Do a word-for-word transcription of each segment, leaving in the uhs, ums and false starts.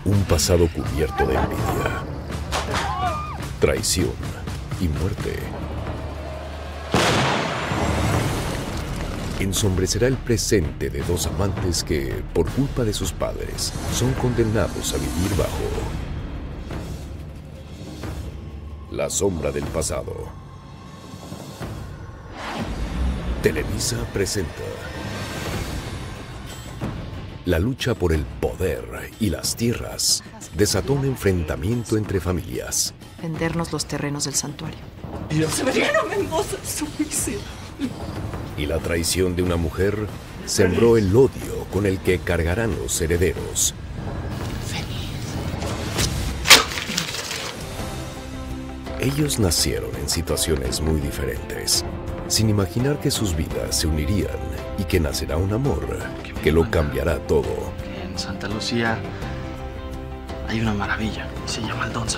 Un pasado cubierto de envidia, traición y muerte ensombrecerá el presente de dos amantes que, por culpa de sus padres, son condenados a vivir bajo la sombra del pasado. Televisa presenta la lucha por el poder y las tierras desató un enfrentamiento entre familias. Vendernos los terrenos del santuario. Y Severiano Mendoza, su miserable. Y la traición de una mujer sembró el odio con el que cargarán los herederos. Ellos nacieron en situaciones muy diferentes, sin imaginar que sus vidas se unirían y que nacerá un amor que lo cambiará todo. En Santa Lucía hay una maravilla, se llama Aldonza.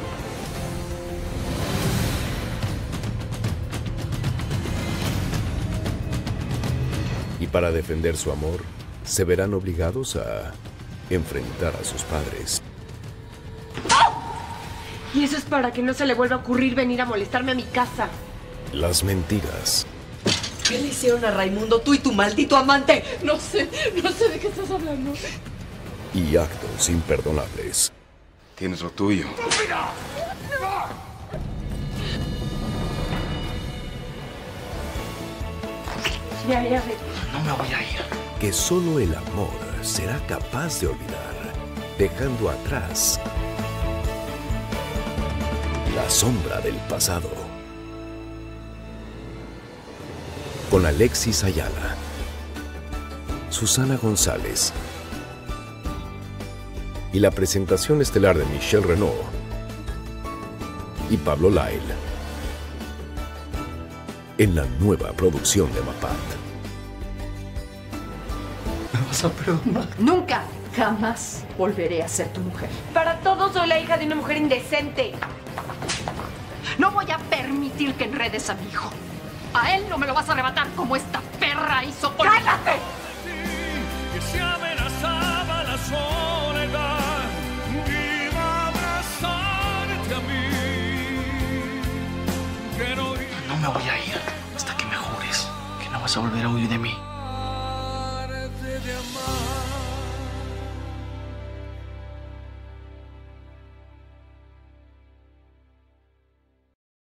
Y para defender su amor, se verán obligados a enfrentar a sus padres. Y eso es para que no se le vuelva a ocurrir venir a molestarme a mi casa. Las mentiras. ¿Qué le hicieron a Raimundo, tú y tu maldito amante? No sé, no sé de qué estás hablando. Y actos imperdonables. Tienes lo tuyo. Ya, ya, ve. No me voy a ir. Que solo el amor será capaz de olvidar, dejando atrás la sombra del pasado. Con Alexis Ayala, Susana González y la presentación estelar de Michelle Renaud y Pablo Lyle en la nueva producción de Mapat. ¿Me vas a perdonar? Nunca, jamás volveré a ser tu mujer. Para todos soy la hija de una mujer indecente. No voy a permitir que enredes a mi hijo. A él no me lo vas a arrebatar como esta perra hizo con... ¡Cállate! Que se amenazaba la soledad, iba a abrazarte a mí. Que no... No me voy a ir hasta que me jures que no vas a volver a huir de mí.